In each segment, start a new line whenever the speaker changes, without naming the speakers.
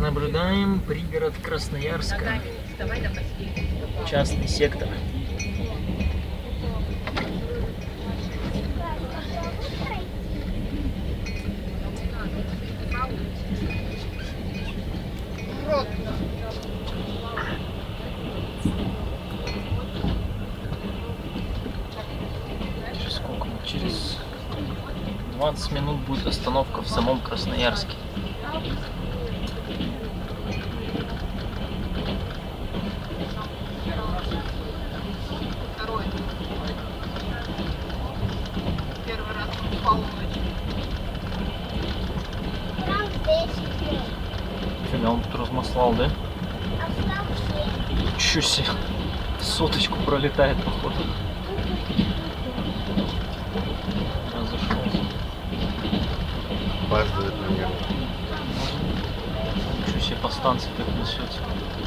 Наблюдаем пригород Красноярска. Частный сектор. Через 20 минут будет остановка в самом Красноярске. Фига, он тут размаслал, да? Чё себе, соточку пролетает, походу. Разошелся.
Опаздывает, наверное.
Чё себе, по станции так несется.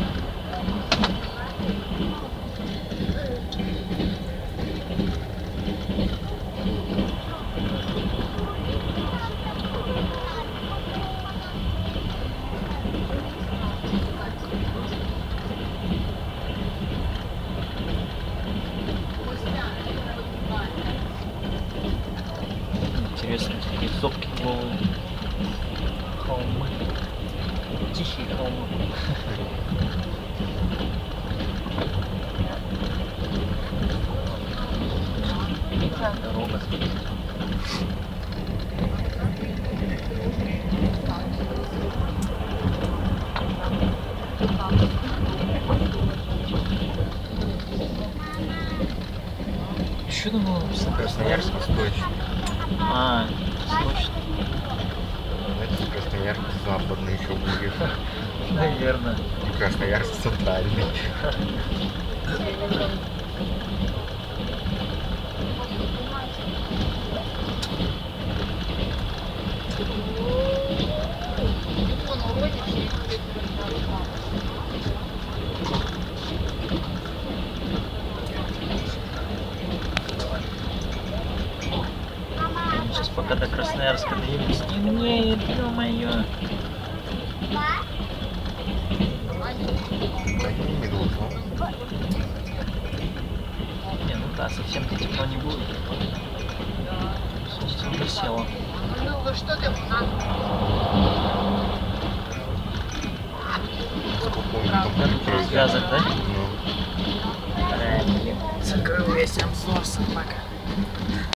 Интересно, такие сопки голые. Холмы. Тихие холмы. Дорога. Что там было написано?
Красноярск восточный.
А, точно.
Знаете, Красноярск западный еще будет.
Наверное.
И Красноярск центральный.
Сейчас пока до Красноярска доедем, стемнеет, ё-моё.
Не должно.
Не, ну да, совсем-то тепло не будет. Солнце уже село. Развязок, да?
Ну.
Закрыл весь обзор, собака.